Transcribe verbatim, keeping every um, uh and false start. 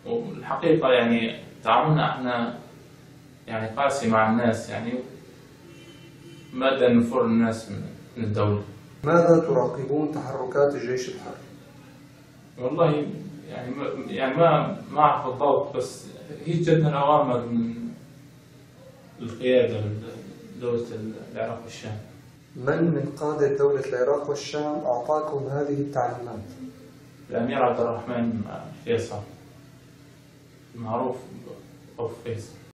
والحقيقة يعني تعاملنا احنا يعني قاسي مع الناس، يعني ماذا نفر الناس من الدولة. ماذا تراقبون تحركات الجيش الحر؟ والله يعني ما يعني ما ما أعرف بالضبط، بس هي جتنا الأوامر من القيادة لدولة العراق والشام. من من قادة دولة العراق والشام أعطاكم هذه التعليمات؟ الأمير عبد الرحمن فيصل، معروف أبو فيصل.